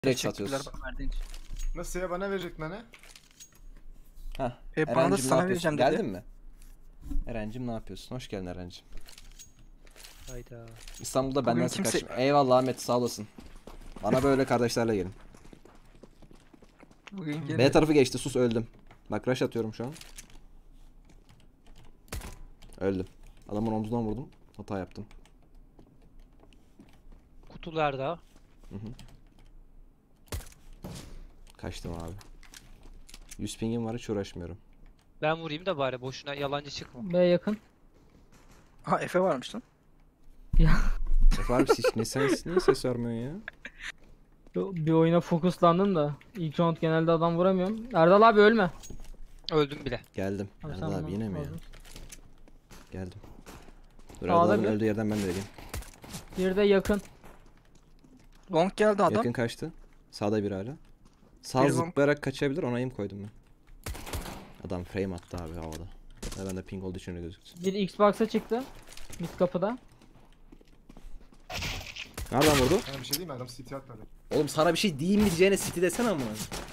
Direkt Teşekkürler satıyoruz. bana verdiğin için. Nasıl ya, bana verecek ne? Hah. Bana da Erencim ne sana yapıyorsun? vereceğim dedi. Geldin mi? Erencim ne yapıyorsun? Hoş geldin Erencim. Hayda. İstanbul'da Bugün benden kimse- kaçtım. Eyvallah Ahmet, sağ olasın. Bana böyle kardeşlerle gelin. Bugün B geliyor. tarafı geçti, sus, öldüm. Bak rush atıyorum şu an. Öldüm. Adamın omzundan vurdum. Hata yaptım. Kutularda. Kaçtım abi. 100 pingim var, hiç uğraşmıyorum. Ben vurayım da bari boşuna yalancı çıkma. B yakın. Ha Efe varmış lan. Efe abi hiç niye ses vermiyorsun ya? Bir oyuna fokuslandım da ilk round genelde adam vuramıyorum. Erdal abi ölme. Öldüm bile. Geldim. Abi Erdal sen abi bunu yine mi ya? aldın. Geldim. Dur, Sağda Erdal abinin bir. öldüğü yerden ben de vereyim. Bir de yakın. Long geldi adam. Yakın kaçtı. Sağda bir hala. Sağ Bir zıplayarak kaçabilir, ona aim koydum ben. Adam frame attı abi havada. Ya ben de ping olduğu için öyle gözüktü. Bir Xbox'a çıktı. Mid kapıda. Nereden vurdu? Sana bir şey diyeyim mi? Adam CT atmadı. Oğlum sana bir şey diyeyim mi diyeceğine City desene amına.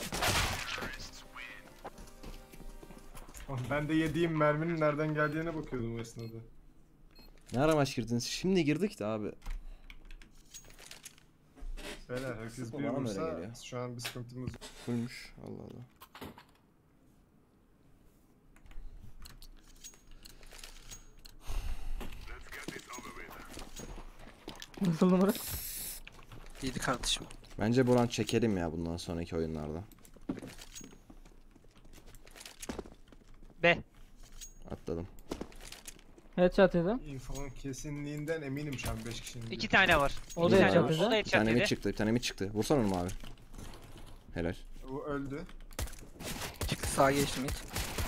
Oğlum ben de yediğim merminin nereden geldiğine bakıyordum o esnada. Ne ara maç girdiniz? Şimdi girdik de abi. Beyler herkes Bu bir bana mı öyle vursa geliyor? şu an bir sıkıntımız yok. Fullmüş. Allah Allah. Nasıl numara? İyiydi kardeşim. Bence Buran çekelim ya bundan sonraki oyunlarda. B. Atladım. Headshot yedi. Info'nun kesinliğinden eminim şu an 5 kişinin. 2 tane var. O da İki headshot tane var. yedi. O da Bir headshot tane mi yedi. çıktı? Bir tane mi çıktı? Vursana onu abi. Helal. O öldü. Çıktı sağa geçti mid.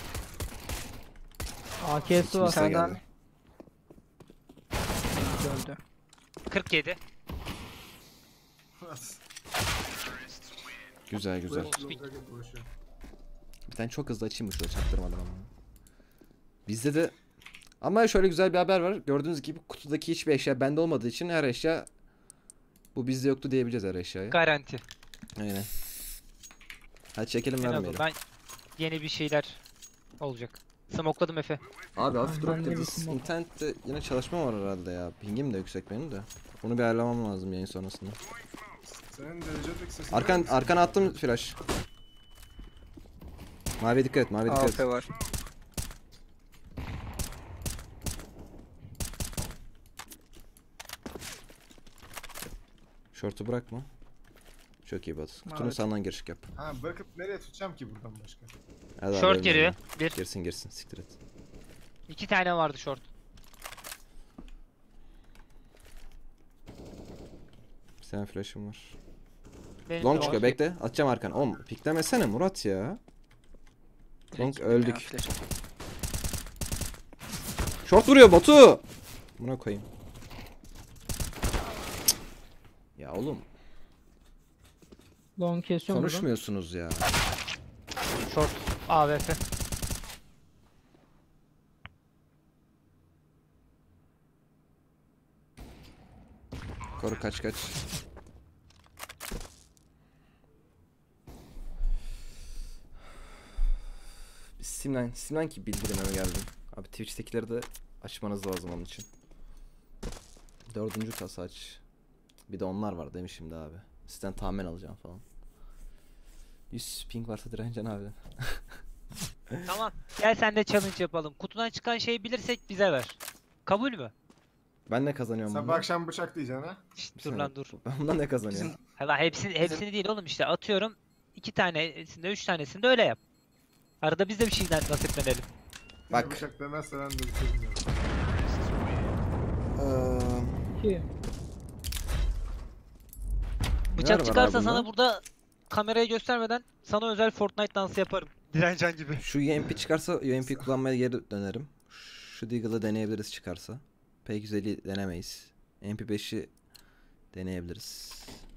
AK'si İkimiz var. de Sen daha geldi. öldü. 47. Güzel güzel. Bir tane çok hızlı açayım şöyle çaktırmadan ama. Bizde de ama şöyle güzel bir haber var. Gördüğünüz gibi kutudaki hiçbir eşya bende olmadığı için her eşya bu bizde yoktu diyebileceğiz her eşyaya. Garanti. Aynen. Hadi çekelim, En vermeyelim. azından yeni bir şeyler olacak. Smokladım Efe. Abi hafif Ben de drop bir dedi. smoke. İnternette yine çalışma var herhalde ya. Pingim de yüksek benim de. Bunu bir ayarlamam lazım yayın sonrasında. Senin derecedeki sesin Arkana attım flash. Maviye dikkat et, maviye dikkat AF et. var. Short'u bırakma. Çok iyi Batu. Kutunun Evet. sağından giriş yap. Ha bırakıp nereye tutacağım ki buradan başka? Hadi abi, Short ölmeyelim. giriyor. Bir. Girsin siktir et. 2 tane vardı short. Bir tane flash'ım var. Benim Long de çıkıyor, var. bekle. Atacağım arkan. Oğlum piklemesene Murat ya. Long Direkt öldük. ya, flash. Short vuruyor Batu. Buna koyayım. Ya oğlum Long kesiyorum buradan. konuşmuyorsunuz ya. Short. AWP. Koru, kaç. Steam'den ki bildirimeme geldim. Abi Twitch'tekileri de açmanız lazım onun için. 4. kasa aç. Bir de onlar var demişim de abi. Sizden tahmin alacağım falan. 100 ping varsa direneceksin abi. Tamam. Gel sen de challenge yapalım. Kutudan çıkan şeyi bilirsek bize ver. Kabul mü? Ben ne kazanıyorum Sabah bundan? akşam bıçak diyeceksin ha? Şşt, dur lan dur. Ben bundan ne kazanıyorum? Bizim Hala hepsini değil oğlum işte atıyorum. 2 tanesinde 3 tanesinde öyle yap. Arada biz de bir şeyden nasiplenelim. Bak. Bıçak demezse ben de bir şey bilmiyorum. İki. Bıçak var çıkarsa abi sana bunda? burada kamerayı göstermeden sana özel Fortnite dansı yaparım. Direncan gibi. Şu UMP çıkarsa UMP kullanmaya geri dönerim. Şu Deagle'ı deneyebiliriz çıkarsa. P250 denemeyiz. MP5'i deneyebiliriz.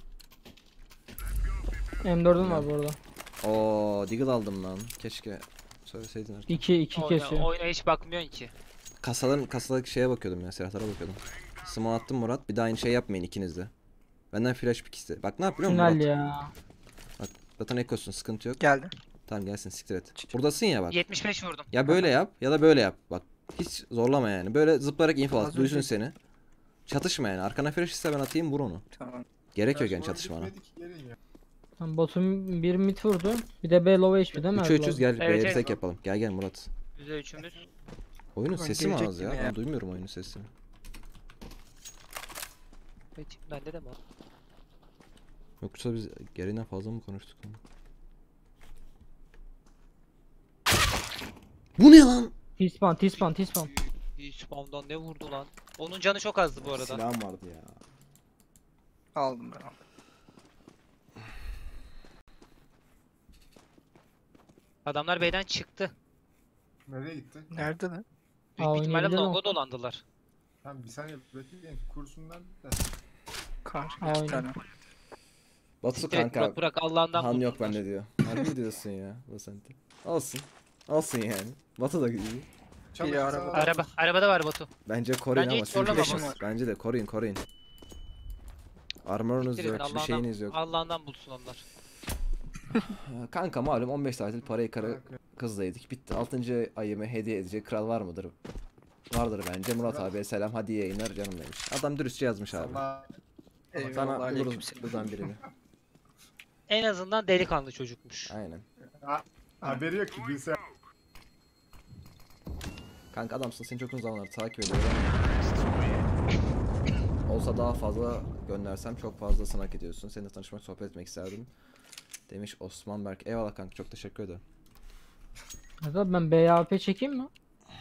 M4'üm var bu arada. Oo, Deagle aldım lan. Keşke söyleseydin. 2 kesiyor. Oyuna hiç bakmıyorsun ki. Kasalardaki şeye bakıyordum ya, silahlara bakıyordum. Smoke attım Murat. Bir daha aynı şey yapmayın ikiniz de. Benden flash pick iste. Bak ne yapıyor musun Tünel Murat? ya. Bak zaten ekosun, sıkıntı yok. Geldi. Tamam gelsin, siktir et. Buradasın ya bak. 75 vurdum. Ya böyle yap ya da böyle yap. Bak hiç zorlama yani. Böyle zıplayarak info at. Az Duysun önce- seni. Çatışma yani. Arkana flash iste ben atayım, vur onu. Tamam. Gerek yok Flash yani var, çatışmana. gitmedik, gelin ya. Tam botun bir mid vurdu. Bir de B low HP değil mi? 3'e 300 gel. Evet, B'ye evet. tek yapalım. Gel gel Murat. %3'ümüz. Oyunun Ulan sesi mi gelecek az ya? yine ya. Ben duymuyorum oyunun sesini. Evet, bende de mi? Yoksa biz gereğinden fazla mı konuştuk? Bu ne lan? T-spawn, T-spawn, T-spawn. Spawn'dan ne vurdu lan? Onun canı çok azdı bu arada. Silahım vardı ya. Aldım ben. Adamlar B'den çıktı. Nereye gitti? Nerede lan? Büyük Aa, bir ihtimalle oynayabilir longa mi? dolandılar. Tamam bir saniye bekleyin. Kursundan da. Karşı Aa, 2 oynadı. tane. Batu Siktir et, kanka. Burak, Burak Allah'ından Han yok bulsunlar. bende diyor. Harbi diyorsun ya. Basente. Olsun. Olsun yani. Batu da iyi. Çabuk araba. sana- Arabada var Batu. Bence koruyun Bence ama hiç sizin zorlama flash'ınız- bak. Bence de koruyun. Armorunuz Siktir edin, yok, bir şeyiniz yok. Allah'ından bulsun onlar. Kanka malum 15 tatil parayı Kanka. kızla yedik. Bitti. 6. ayımı hediye edecek kral var mıdır? Vardır bence. Murat Murat. abiye selam. Hadi iyi yayınlar canım demiş. Adam dürüstçe yazmış abi. Sana Eyvallah, Sana buluruz aleykümselam. buradan birini. En azından delikanlı çocukmuş. Aynen. haberi yok ki bilse. Kanka adamsın, seni çok uzun zamanlar takip ediyorum. Olsa daha fazla göndersem çok fazlasını hak ediyorsun. Seninle tanışmak, sohbet etmek isterdim. Demiş Osman Berk. Eyvallah kanka, çok teşekkür ederim. Abi ben B AP çekeyim mi?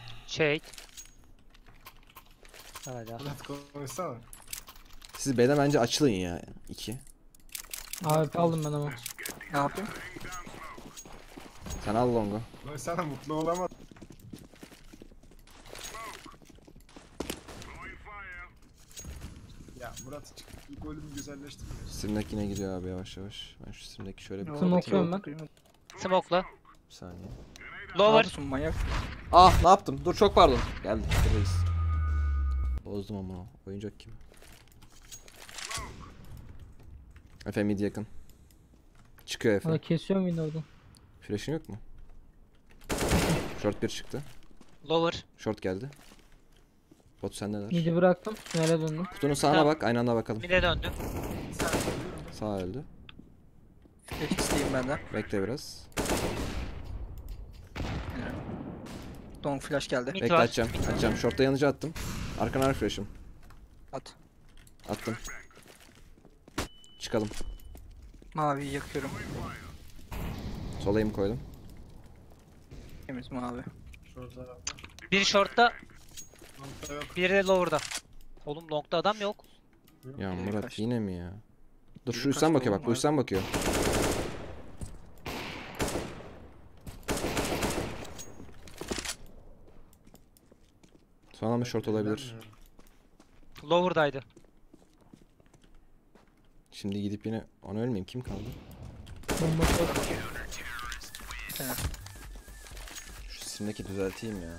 Hala. Murat konuşsana. Siz B'den bence açılın ya. 2. AP aldım ben ama. Ne yapayım? Sen al longu. Konuşsana, mutlu olamadım. Ya Murat çık. İlk bölümü güzelleştirmiyor. Stream'deki yine gidiyor abi yavaş yavaş. Ben şu stream'deki şöyle bir Ne oldu? kapatayım. Smoke'luyorum ben. Smoke'la. Bir saniye. Lower. Olsun manyak. Ah ne yaptım? Dur çok pardon. Geldim. Buradayız. Bozdum ama o. Oyuncak gibi. Efe mid yakın. Çıkıyor Efe. Valla kesiyorum Windows'u. Flash'ın yok mu? Short 1 çıktı. Lower. Short geldi. Bot sendeler. Mid'i bıraktım. Tünele döndüm. Kutunun sağına Tamam. bak, aynı anda bakalım. Mid'e döndüm. Sağ öldü. Flash isteyeyim benden. Bekle biraz. Long flash geldi. Mid Bekle var. açacağım. Short'ta yanıcı attım. Arkana var flash'ım. At. Attım. Çıkalım. Maviyi yakıyorum. Sola aim koydum. Temiz mavi. Şurada. Bir short'ta, Nokta yok. biri de lower'da. Oğlum long'da adam yok. Ya Biri Murat kaçtı. yine mi ya? Dur Biri şu üstten kaçtı bakıyor bak, oğlum bu üstten bakıyor. Son anda short olabilir. Bilmiyorum. Lower'daydı. Şimdi gidip yine onu ölmeyeyim, kim kaldı? Bomba çok. Şu simdeki düzelteyim ya.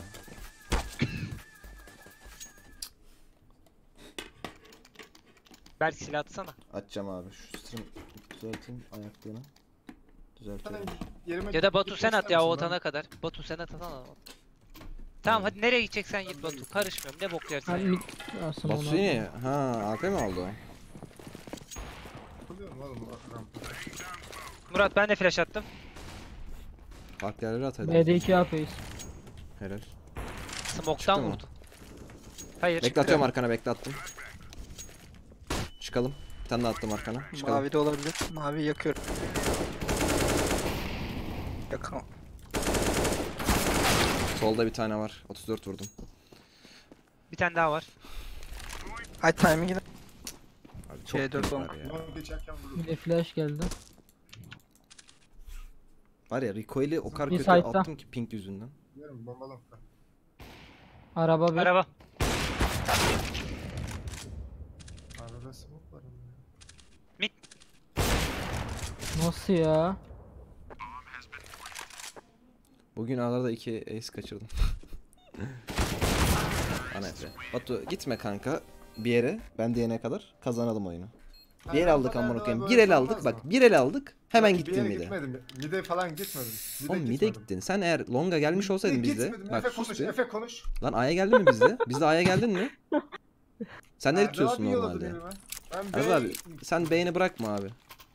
Berk silah atsana. Açacağım abi, şu stream düzelteyim ayaklığını. Düzeltiyorum. Yerime Ya da Batu gitmek sen at ister ya o misin lan? atana kadar. Batu sen atsana. Tamam hadi nereye gideceksen git Batu. Karışmıyorum ne bok Ben yersen. mid aslında Batu onu yine, ha AP mi aldı o? Takılıyorum oğlum bu rampada. Murat ben de flash attım. Farklı yerlere at hadi. B'de 2 AP'yiz. Helal. Smoke'tan Çıktı mı? vurdu. Hayır. Bekle atıyorum arkana, bekle attım. Çıkalım. Bir tane daha attım arkana. Çıkalım. Mavi de olabilir. Mavi yakıyorum. Yakamam. Solda bir tane var. 34 vurdum. Bir tane daha var. Ay timing'ine. Abi çok C4 ping long. var ya. Long geçerken vurur. Bir de flash geldi. Var ya recoil'i o kadar Bir kötü side'da. attım ki ping yüzünden. Biliyorum bomba long. Araba bir. Araba. Arada smoke var ama ya. Nasıl ya? Bugün aralarda 2 ace kaçırdım. Ana Efe. Batu gitme kanka bir yere. Ben diyene kadar kazanalım oyunu. Bir el aldık amına koyayım. Bir el aldık bak. Bir el aldık. Hemen Bir gittin yere mide. gitmedim. Mide falan gitmedim. Oğlum mide gitmedim. gittin. Sen eğer longa gelmiş olsaydın Mide bizde. gitmedim. Bak Efe sus konuş. bir. Efe konuş. Lan A'ya geldin mi bizde? Bizde A'ya geldin mi? Sen ne Erdal tutuyorsun abi yolladı normalde? beni ben. Erdal abi sen beğeni bırakma abi.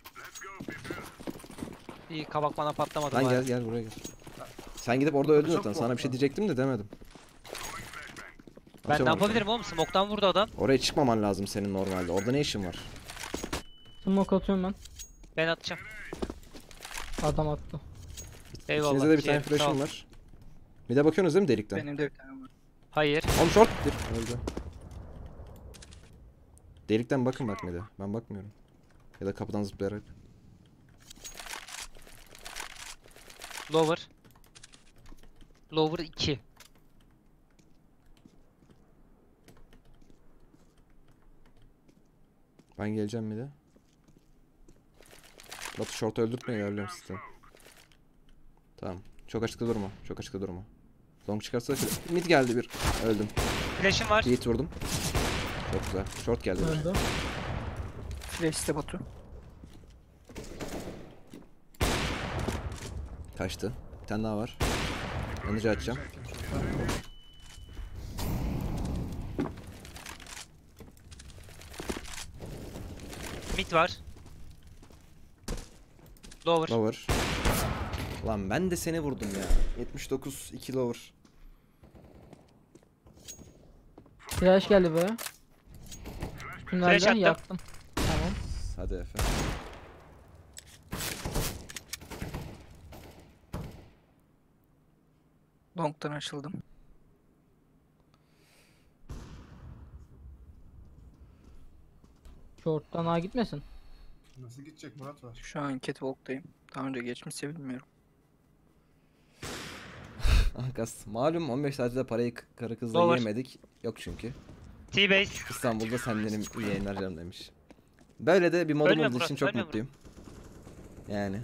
İyi kabak bana patlamadı. Lan bari. gel buraya gel. Sen gidip orada öldün Çok zaten. Sana bir şey korkma. diyecektim de demedim. Ben ne Atıyorum onu yapabilirim oğlum? Smoke'tan vurdu adam. sana. Oraya çıkmaman lazım senin normalde. Orada ne işin var? Smoke atıyorum ben. Ben atacağım. Adam attı. Eyvallah. İkinizde de bir tane Ciğerim, sağ ol. flash'ım var. Bir de bakıyorsunuz değil mi delikten? Benim de bir tane var. Hayır. Oğlum short'tir. Öldü. Delikten bakın bak bir de. Ben bakmıyorum. Ya da kapıdan zıplayarak. Lower. Lower 2. Ben geleceğim bir de. Batu short'u öldürtmeyi ilerliyorum sistem. Tamam. Çok açıkta durma. Çok açıkta durma. Long çıkarsa mid geldi bir. Öldüm. Flash'im var. Bir hit vurdum. Çok güzel. Short geldi. bir. Öldü. Flash de Batu. Kaçtı. Bir tane daha var. Yanıcı açacağım. Mid var. Lower. Lower. Lan ben de seni vurdum ya. 79 2 lower. Flash geldi böyle. Tünelden attım. yaktım. Tamam. Hadi Efe. Long'dan açıldım. Short'tan A gitmesin. Nasıl gidecek Murat var? Şu an Catwalk'tayım. Daha önce geçmişse bilmiyorum. Ankas. Malum 15 saatte parayı karı kızla Lower. yiyemedik. Yok çünkü. T-base. İstanbul'da senlerim yayınlar canım demiş. Böyle de bir modum Ölme olduğu Murat, için çok ölme mutluyum. Yani.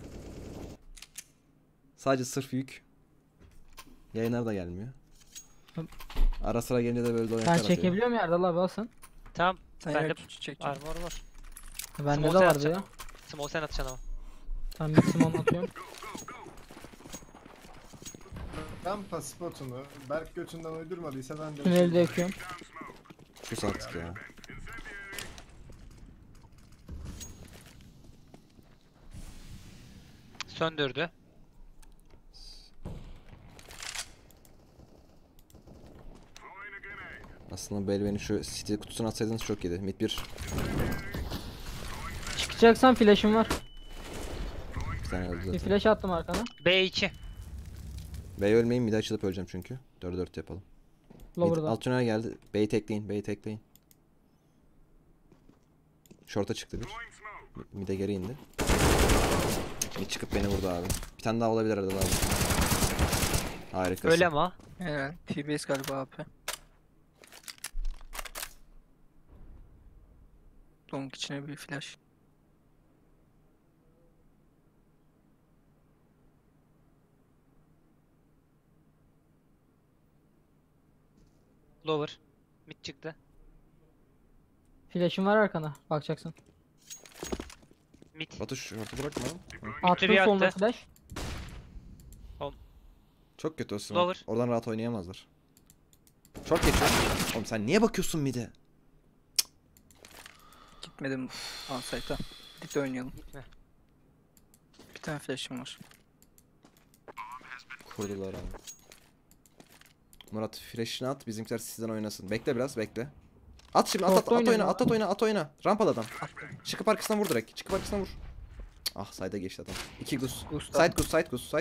Sadece sırf yük. Yayınlar da gelmiyor. Ara sıra gelince de böyle dolayantlar Ben atıyor. çekebiliyor muyum Erdal abi al sen? Tamam. Sen Bende yer çek. armor var. Bende Smoke de sen vardı atacaksın ya. ama. Smoke sen atacaksın ama. Ben bir smoke atıyorum. Ben paspotunu Berk götünden uydurmadıysa ben de... Tüneli de yakıyorum. Şu sattık ya. Söndürdü. Aslında Belven'i şu city kutusuna atsaydınız çok iyiydi. Mid 1. Çıkacaksan flash'ım var. Bir tane öldü Bir zaten. flash attım arkana. B2. B'ye ölmeyin, mid'e açılıp öleceğim çünkü. 4'e 4 yapalım. Mid, Lower'da. alt tünel geldi. B'yi tekleyin, B'yi tekleyin. Short'a çıktı bir. Mid'e geri indi. Mid çıkıp beni vurdu abi. Bir tane daha olabilir arada abi. Harikasın. Öyle ama. Helal. T-base galiba AP. Long içine bir flash. Lower. Mid çıktı. Flash'ım var arkana. Bakacaksın. Mid. Batu short'u bırakma. Hı. Attım bir soluna attı. flash. Çok kötü o smoke. Lower. Oradan rahat oynayamazlar. Short geçiyor. Oğlum sen niye bakıyorsun mid'e? Gitmedim onsite'a. Birlikte oynayalım. Gitme. Bir tane flash'ım var. Kurdular abi. Murat flash'ını at, bizimkiler sizden oynasın. Bekle biraz, bekle. At şimdi, at Short'ta oyna, oynuyorum at oyna, at oyna. Rampalı adam. Attım. Çıkıp arkasından vur direkt. Çıkıp arkasından vur. Ah, side'a geçti adam. 2 gus. Gusta. Side gus, side gus, side.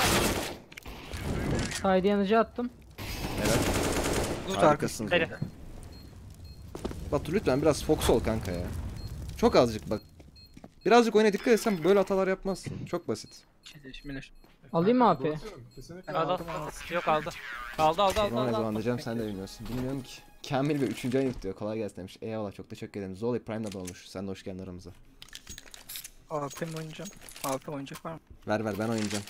Side yanıcı attım. Helal. Gusta Harikasınız. Helal. oğlum. Batu lütfen biraz fokus ol kanka ya. Çok azıcık bak. Birazcık oyuna dikkat etsen böyle hatalar yapmazsın. Çok basit. Flash milash. Alayım mı AP? Kesinlikle Al al. aldım, Yok aldı. Aldı aldı aldı. Tamam ne aldı. zaman diyeceğim sen de bilmiyorsun. Bilmiyorum ki. Kamil Bey 3. ayın diyor. Kolay gelsin demiş. Eyvallah çok teşekkür ederim. Zoli Prime'da olmuş. Sen de hoş geldin aramıza. AP mi oynayacağım? AP oynayacak var mı? Ver ben oynayacağım.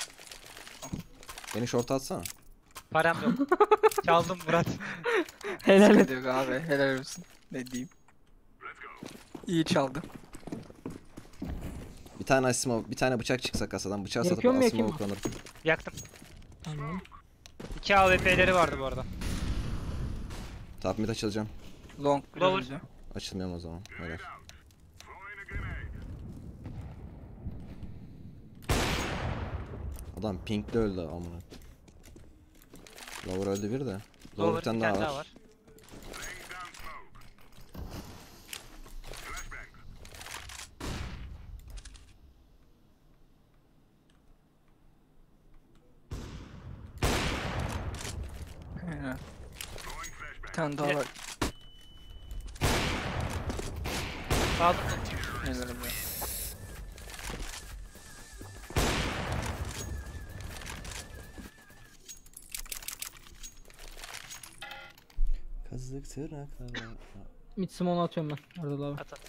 Beni short'a atsana. Param yok. Çaldım Murat. Helal et. Sıkıntı yok abi. Helal olsun. Ne diyeyim. İyi çaldı. tane smoke, bir tane bıçak çıksa kasadan bıçağı satıp Yakıyor mu, yakayım smoke mı? kullanırım. Yaktım. Tamam. 2 AWP'leri vardı bu arada. Top mid açılacağım. Long Lower. önce. Açılmıyorum o zaman. Helal. Adam pinkli öldü amına. Lower öldü bir de. Lower bir tane daha var. Aynen. Bir tane daha Bir de- var. Aldım. Helal be. Kazık tırnaklara. Mid smoke'u atıyorum ben. Erdal abi. At at.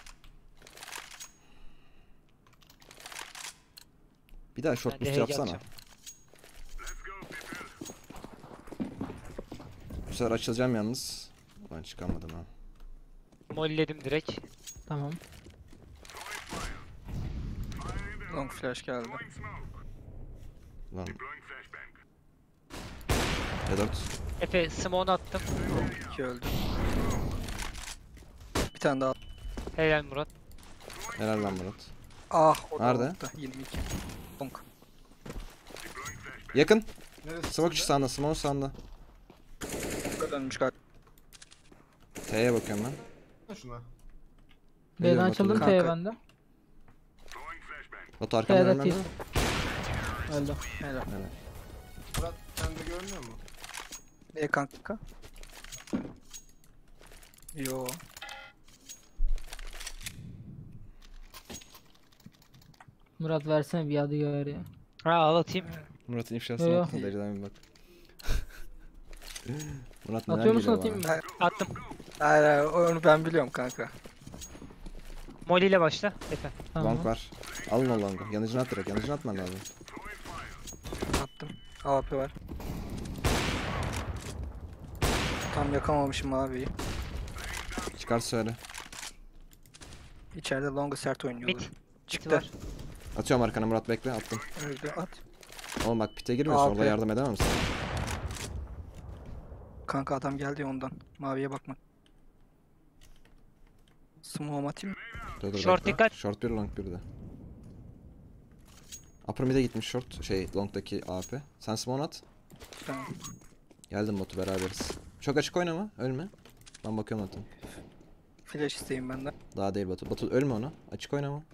Bir daha short Ben de boost HG yapsana. atacağım. Bu sefer açılacağım yalnız. Ben çıkamadım ha. Molledim direkt. Tamam. Long flash geldi. Lan. E4. Efe smoke'unu attım. 2 öldü. Bir tane daha. Helal Murat. Helal lan Murat. Ah o da Nerede? long'da. 22. Long. Yakın. Neresi? Smoke içi sağında. Smoke sağında. Dönmüş galiba. T'ye bakıyorum ben. Şuna. B'den Biliyorum, açıldım hatırlıyorum. T'ye bende. Batu arkamdan T'de ölmem T. mi? Öldü. Helal. Murat sende görünüyor mu? Ne kanka? Yo. Murat versene bir adı gör ya. Ha al atayım. Murat'ın Yo, ifşasını yo. attım. Dereceden bir bak. Murat neler Atıyor musun, geliyor atayım bana. mı? Attım. Hayır hayır onu ben biliyorum kanka. Molly ile başla. Efe. Tamam. Long var. Alın o longu. Yanıcını at direkt. Yanıcını atman lazım. Attım. AP var. Tam yakamamışım abiyi. Çıkar söyle. İçeride long'a sert oynuyorlar. Mid. Çıktı. var. Atıyorum arkana Murat bekle. Attım. Öldü at. Oğlum bak pite girmiyorsun. Orada Abi. yardım edemem sana. Kanka adam geldi ya ondan. Maviye bakma. Smoke atayım mı? Dur, Short bekle. dikkat. Short bir long bir de. Upper mid'e gitmiş short. Long'daki AP. Sen smoke at. Tamam. Geldim Batu beraberiz. Çok açık oynama. Ölme. Ben bakıyorum atım. Flash isteyeyim benden. Daha değil Batu. Batu ölme ona. Açık oynama.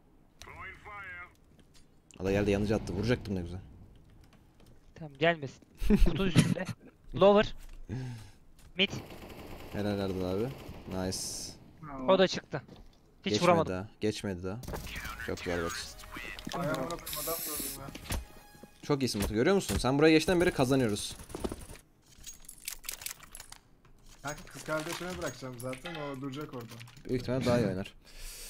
Ada geldi yanıcı attı. Vuracaktım ne güzel. Tamam gelmesin. Kutu üstünde. Lower. Mid. Helal Erdal abi. Nice. O da çıktı. Hiç Geçmedi vuramadım. daha. Geçmedi daha. Çok güzel Batu. Ayağımına koyayım adam gördüm ya. Çok iyisin Batu. Görüyor musun? Sen buraya geçten beri kazanıyoruz. Kanka kız kardeşime bırakacağım zaten o duracak orada. Büyük ihtimalle daha iyi oynar.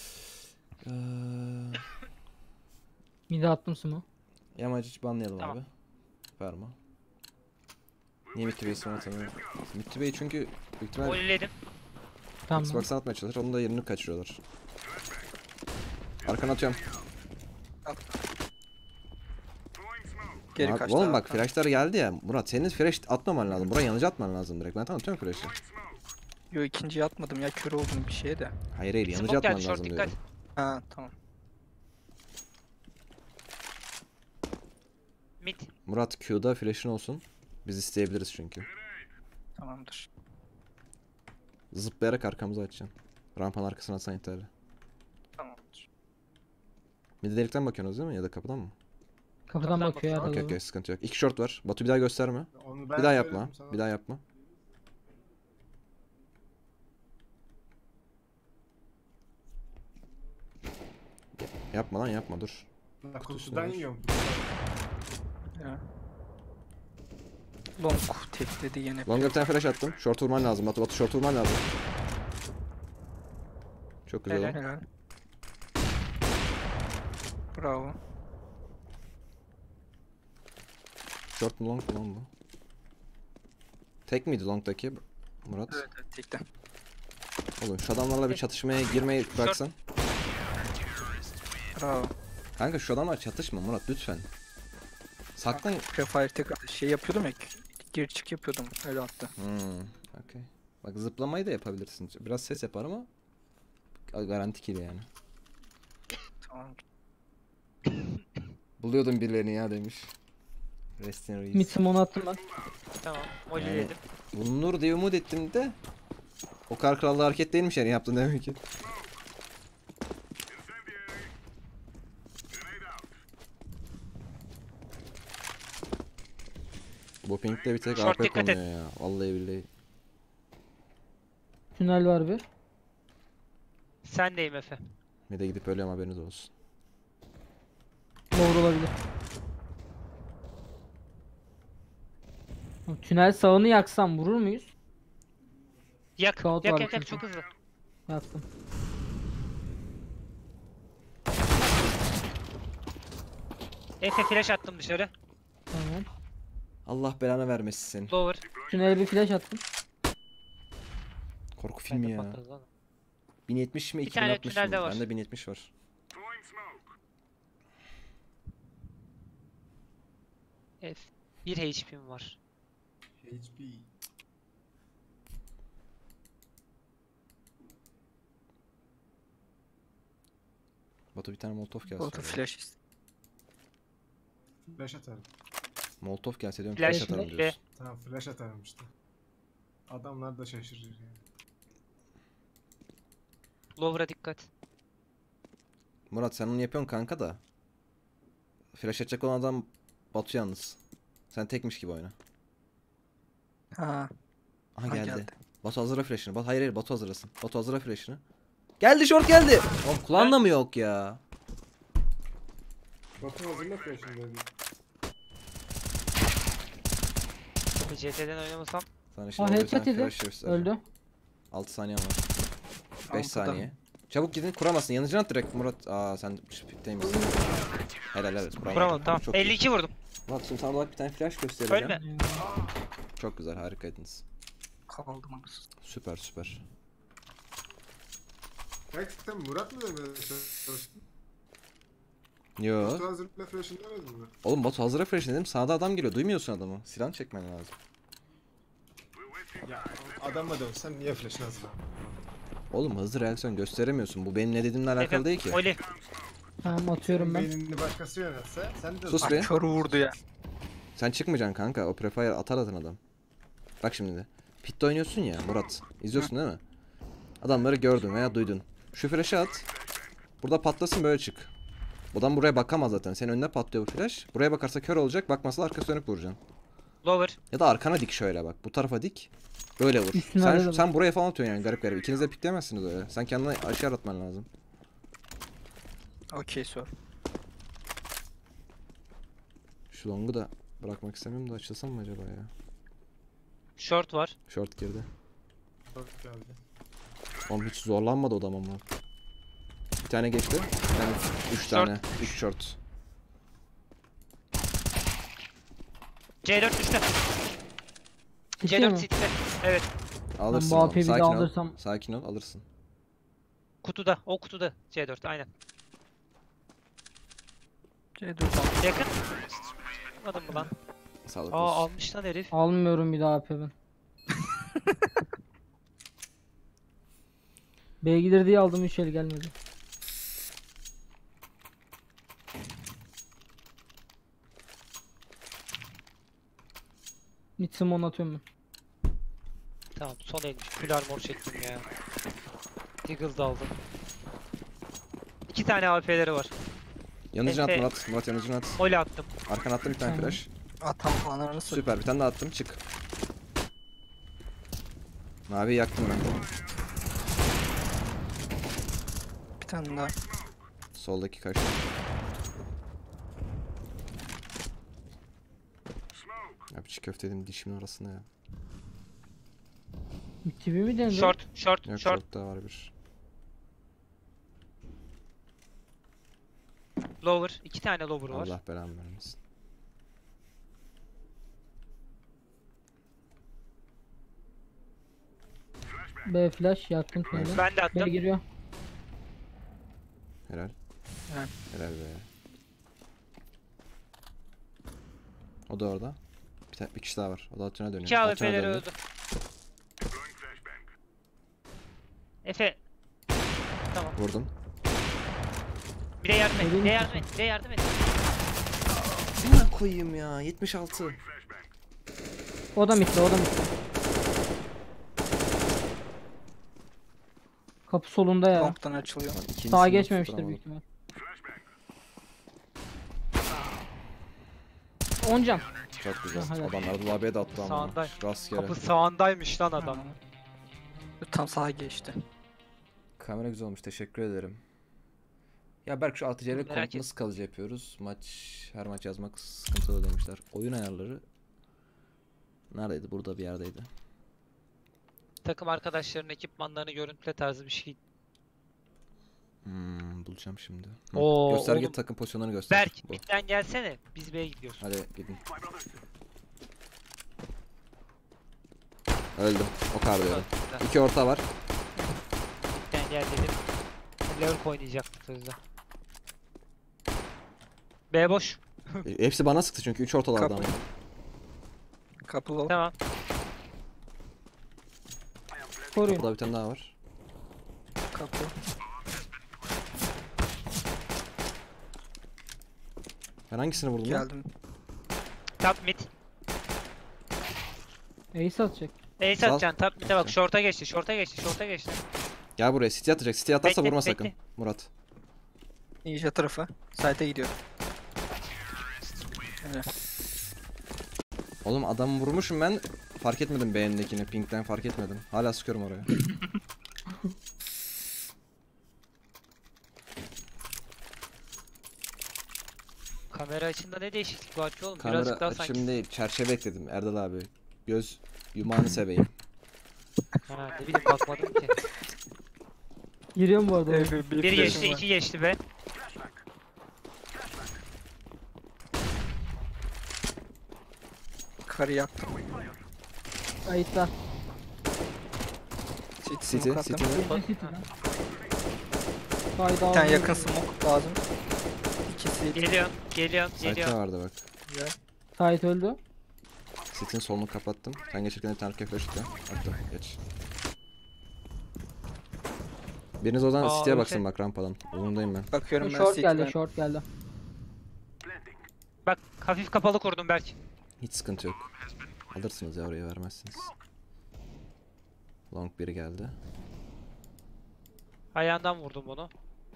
Mid'e attım smoke. Yamacı banlayalım Tamam. abi. Verme. Niye Mittibe'yi sonra atamıyorum? Mittibe'yi çünkü büyük ihtimalle Molledim. Tamam. Xbox'tan atmaya çalışır. Onun da yerini kaçırıyorlar. Arkana atıyorum. Geri Abi, kaçtı. oğlum abi bak kanka. flashlar geldi ya. Murat senin flash atmaman lazım. Buraya yanıcı atman lazım direkt. Ben tamam atıyorum flash'ı. Yo ikinciyi atmadım ya kör oldum bir şeye de. Hayır yanıcı Smoke atman geldi short lazım dikkat. diyorum. Ha tamam. Mid. Murat Q'da flash'ın olsun. Biz isteyebiliriz çünkü. Tamamdır. Zıplayarak arkamıza açacaksın. Rampanın arkasına atsan yeterli. Tamamdır. Bir de delikten bakıyorsunuz değil mi? Ya da kapıdan mı? Kapıdan Kapıdan bakıyor bakıyor. Erdal Okey abi. okey sıkıntı yok. 2 short var. Batu bir daha gösterme. Onu ben Bir daha söyledim yapma. sana. Bir daha yapma. Yapma lan yapma dur. Bak, Kutusu kutudan var. yiyorum. Ya. Long tekledi yine. Long'a bir tane flash attım. Short vurman lazım Batu. Batu short vurman lazım. Çok güzel Helal. o. Helal. Bravo. Short mu long mu lan bu? Tek miydi long'daki Murat? Evet evet tekten. Oğlum şu adamlarla bir çatışmaya girmeyi bıraksan. Bravo. Kanka şu adamlar çatışma Murat lütfen. Saklan. Prefire tek şey yapıyordum ya. Gir çık yapıyordum. Öyle attı. Okey. Bak zıplamayı da yapabilirsin. Biraz ses yapar ama garanti kill yani. Tamam. Buluyordum birilerini ya demiş. Rest in Mid Reis. smoke'unu attım ben. Tamam. Molly Yani- dedim. Bulunur diye umut ettim de o kar krallığı hareket değilmiş yani yaptın demek ki. Bu pinkte bir tek Short AP dikkat et. konuyor ya. Vallahi billahi. Tünel var bir. Sendeyim Efe. Bir de gidip ölüyorum haberiniz olsun. Doğru olabilir. Tünel sağını yaksam vurur muyuz? Yak. Scout Yak var yak yak çünkü. çok hızlı. Yaktım. Efe flash attım dışarı. Tamam. Allah belanı vermesin seni. Lower. Tünele bir flash attım. Korku Ben filmi de ya. patladı lan. 1070 mi Bir tane 2060 tünelde mı? var. Bende 1070 var. F. 1 HP'm var. HP. Batu bir tane Molotov gelse. Auto flash ist. Flash atarım. Molotov gelse diyorum Flash flash atarım mi? diyorsun. Tamam flash atarım işte. Adamlar da şaşırır yani. Lower'a dikkat. Murat sen onu yapıyorsun kanka da. Flash atacak olan adam Batu yalnız. Sen tekmiş gibi oyna. Ha. Aha Ha, geldi. geldi. Batu hazırla flash'ını. Hayır hayır Batu hazırlasın. Batu hazırla flash'ını. Geldi short geldi. Oğlum kulağında mı yok ya? Batu hazırla flash'ını dedi. Bir CT'den oynamasam. Sana şimdi Ah o headshot yüzden yedi. flash göstereceğim. Öldü. 6 saniye var. 5 Altıda. saniye. Çabuk gidin kuramazsın. Yanıcını at direkt Murat. Aa sen pitteymişsin. Helal helal. Kuramadım tamam. Çok iyi. 52 vurdum. Murat şimdi sana olarak bir tane flash göstereceğim. Ölme. Çok güzel harikaydınız. Kaldım anasını. Süper süper. Gerçekten Murat mı demedi çalıştın? Yo. Batu hazırla flash'ını demedin mi? Oğlum Batu hazıra flash dedim. Sağda adam geliyor. Duymuyorsun adamı. Silahını çekmen lazım. Ya adamla dönsen niye flash'ını hazırla? Oğlum hızlı reaksiyon gösteremiyorsun. Bu benim ne dediğimle alakalı Efe, değil ki. Molly. Tamam atıyorum ben. Beynini başkası yönetse sen de Sus be. Kör vurdu ya. Sen çıkmayacaksın kanka. O prefire atar atan adam. Bak şimdi de. Pit'te oynuyorsun ya Murat. İzliyorsun değil mi? Adamları gördün veya duydun. Şu flash'ı at. Burada patlasın böyle çık. Adam buraya bakamaz zaten. Senin önüne patlıyor bu flash. Buraya bakarsa kör olacak. Bakmasa da arkası dönüp vuracaksın. Lower. Ya da arkana dik şöyle bak. Bu tarafa dik. Böyle vur. Üstüne de Sen, bak. sen buraya falan atıyorsun yani garip garip. İkiniz de pikleyemezsiniz öyle. Sen kendine aşağı atman lazım. Okey sor. Şu long'u da bırakmak istemiyorum da açılsam mı acaba ya? Short var. Short girdi. Short geldi. Oğlum hiç zorlanmadı o da ama. Bir tane geçti. Yani 3 tane. 3 short. C4 düştü. Ciddi C4 mi? City'de. Evet. Alırsın bu oğlum. AP'yi bir de Sakin ol. alırsam- Sakin ol alırsın. Kutuda. O kutuda. C4 aynen. C4 aldım. Yakın. Almadın mı lan? Sağlık Aa olsun. almış lan herif. Almıyorum bir daha AP ben. B gider diye aldım 3 el gelmedi. Mid smoke atıyorum ben. Tamam son elmiş. Full armor çektim ya. Deagle da aldım. 2 tane AWP'leri var. Yanıcını at Efe. Murat. Murat yanıcını at. Molly attım. Arkana attım bir tane Tamam. flash. Atam ananı sor. Süper bir tane daha attım çık. Mavi yaktım ben. Bir tane daha. Soldaki kaçtı. Ya bir çiğ köfte yedim dişimin arasında ya. TV mi denedi? Short, short, Yok short. short daha var bir. Lower. 2 tane lower var. Allah belamı vermesin. B flash yaktım tüneli. Ben de B attım. giriyor. Helal. Evet. Helal be. O da orada. Bir kişi daha var. O da altına dönüyor. 2 Altına AWP'leri döndü. öldü. Efe. Tamam. Vurdum. Bir de yardım et. Öyle Bir de mi yardım et. Bir de yardım et. Ne koyayım ya? 76. O da mitte, o da mitte. Kapı solunda ya. Long'dan açılıyor. İkincisini Sağa geçmemiştir tutturamadım. büyük ihtimal. 10 can. Çok güzel. Ha, helal. Adamlar da abiye de attı ama. Sağında. Rastgele. Kapı sağındaymış lan adam. Tam sağa geçti. Kamera güzel olmuş. Teşekkür ederim. Ya Berk şu atıcıyla Merak komut nasıl kalıcı yapıyoruz? Her maç yazmak sıkıntılı demişler. Oyun ayarları neredeydi? Burada bir yerdeydi. Takım arkadaşlarının ekipmanlarını görüntüle tarzı bir şey. Bulacağım şimdi. Hı. Oo, Gösterge oğlum. takım pozisyonlarını göster. Berk Bu. midden gelsene. Biz B'ye gidiyoruz. Hadi gidin. Öldüm. O kadar diyorum. Midden 2 orta var. gel dedim. Lurk oynayacaktık sözde. B boş. Hepsi bana sıktı çünkü 3 ortalardan. Kapı. Kapı low. Tamam. Koruyun. Burada bir tane daha var. Kapı. Ben hangisini vurdum lan? Geldim. Top mid. Ace atacak. Ace Sal. atacaksın. Top mid'e bak. Short'a geçti. Short'a geçti. Short'a geçti. Gel buraya. City atacak. City atarsa Bekle, vurma bekle. sakın. Murat. Ninja tarafı. Site'e gidiyor. Evet. Oğlum adamı vurmuşum ben. Fark etmedim beğendekini. Pink'ten fark etmedim. Hala sıkıyorum oraya. Kamera açında ne değişiklik var ki oğlum? Kamera Birazcık daha sanki. açım değil. Çerçeve ekledim Erdal abi. Göz yumağını seveyim. Ha, ne bileyim bakmadım ki. Giriyorum bu arada. Biri geçti, iki geçti be. Karı yaktım. Kayıtlar. City, smoke attım. City. Kaydı Bir tane yakın smoke lazım. İkisi Geliyorum, geliyorum, Site'de geliyorum. vardı bak. güzel. Kayıt öldü. City'nin solunu kapattım. Sen geçirken bir tane arkaya flash attı. Attım. Geç. Biriniz o zaman Aa, City'ye öyle. baksın bak rampadan. Uzundayım ben. Bakıyorum ben Short City'den. geldi, short geldi. Bak hafif kapalı kurdum Berk. Hiç sıkıntı yok. Alırsınız ya oraya vermezsiniz. Long biri geldi. Ayağından vurdum bunu.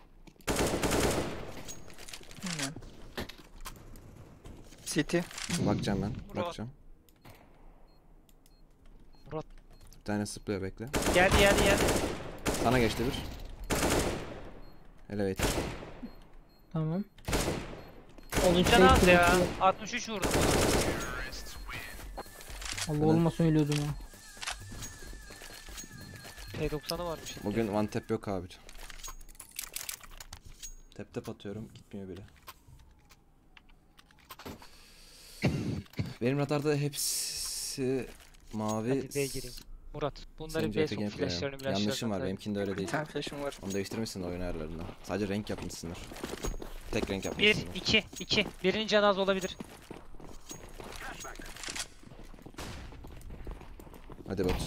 Aynen. City. Bakacağım ben. Murat. Bakacağım. Murat. Bir tane zıplıyor bekle. Geldi, geldi, geldi. Sana geçti bir. Elevator. Tamam. Can az ya. 63 vurdum. Allah olmasa ölüyordum ya. P90'ı varmış. Bugün one tap yok abi. Tap tap atıyorum gitmiyor bile. Benim radarda hepsi mavi. Hadi B'ye gireyim. Murat, bunları Senin B CT sok gameplay ya. flashlarını Yanlışım var flashlarını. benimkinde öyle Bir değil. tane flash'ım var. Onu değiştirmişsin oyun ayarlarında. Sadece renk yapmışsındır. Tek renk 1, yapmışsındır. 2, 2. Birinin canı az olabilir. Hadi bak.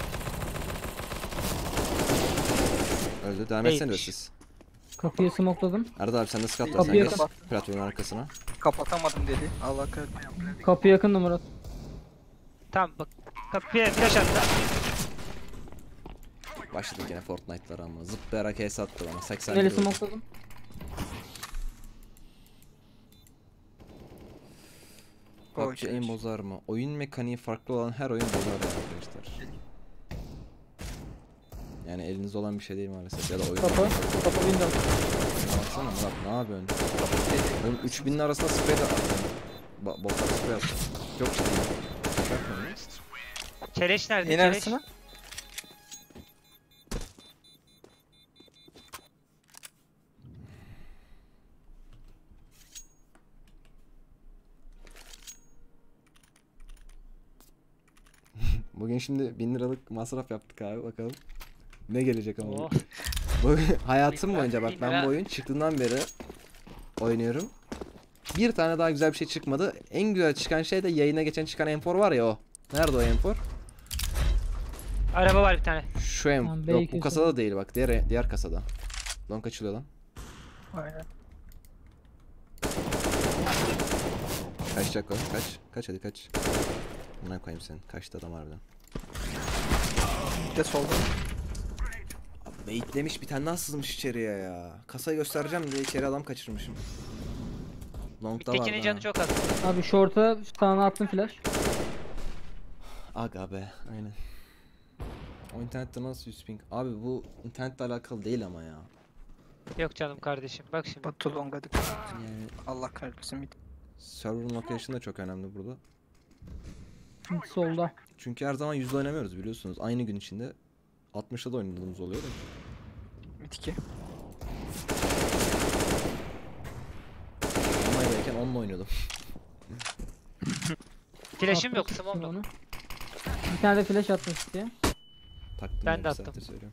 Öldü. Devam etsene de Değilmiş. siz. Kapıyı smokeladım. Arda abi sen de scout at. Sen Kapıyı geç kapat. platformun arkasına. Kapatamadım dedi. Allah kahretsin. Kapı yakındı Murat. Tamam bak. Kapıya flash attı. Başladık yine Fortnite'lara ama. Zıplayarak HS attı bana. 80 Tüneli vurdu. smokeladım. PUBG aim bozar mı? Oyun mekaniği farklı olan her oyun bozar ya arkadaşlar. Yani elinizde olan bir şey değil maalesef ya da oyun. Kapı. Kapı window. Baksana Murat ne yapıyorsun? Oğlum 3000'in arasında sprey de attın. Botlar sprey attın. Çok ciddi. Şaka yapmıyorum ya. Keleş nerede? Yeni Keleş. arasına. Bugün şimdi 1000 liralık masraf yaptık abi bakalım. Ne gelecek ama. Oh. Bu hayatım 1000 boyunca bak 1000 ben lira. bu oyun çıktığından beri oynuyorum. Bir tane daha güzel bir şey çıkmadı. En güzel çıkan şey de yayına geçen çıkan enfor var ya o. Nerede o enfor? Araba var bir tane. Şu Tamam, Yok belki bu kasada değil bak. Diğer kasada. Long açılıyor lan. Aynen. Kaçacak o. Kaç hadi kaç. Buna koyayım seni. Kaçtı adam harbiden. Bir de solda. Baitlemiş bir tane daha sızmış içeriye ya. Kasayı göstereceğim diye içeri adam kaçırmışım. Long'da vardı Tekinin ha. canı çok az. Abi short'a sana attım flash. Aga be aynen. O internette nasıl 100 ping? Abi bu internetle alakalı değil ama ya. Yok canım kardeşim. Bak şimdi. Batu longa dikkat. Yani Allah kahretsin mid. server'ın location da çok önemli burada. Mid solda. Çünkü her zaman yüzde oynamıyoruz biliyorsunuz. Aynı gün içinde 60'da da oynadığımız oluyor da. Mid 2. Online'dayken onunla oynuyordum. Flash'im yok. Attım Smoke'um yok. onu. Bir tane de flash attım diye. Taktım Ben ya, de bir attım. saattir söylüyorum.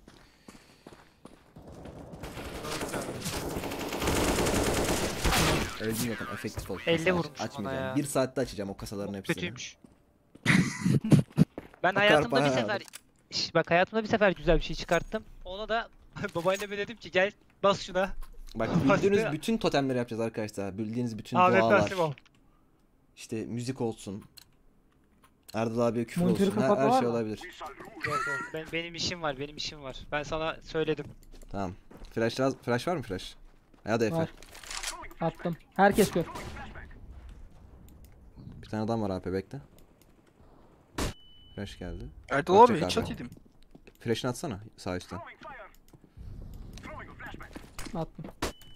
Öldüm zaten efektif ol. 50 Kasa vurmuş bana açmayacağım. ya. Bir saatte açacağım o kasaların hepsini. Kötüymüş. Ben Akar hayatımda bir bayağı. sefer bak hayatımda bir sefer güzel bir şey çıkarttım. Ona da babaanneme dedim ki gel bas şuna. Bak Bastı. bildiğiniz bütün totemleri yapacağız arkadaşlar. Bildiğiniz bütün AWP dualar. ol. İşte müzik olsun. Erdal abiye küfür Monitörü olsun. Her kapatma var şey mı? olabilir. Yok yok. Benim işim var. Ben sana söyledim. Tamam. Flash var mı flash? Ya da Efe. Var. Attım. Herkes gör. Bir tane adam var AP bekle. Flash geldi. Erdal Bakacak abi hiç abi. ataydım. Flash'ını atsana sağ üstten. Attım.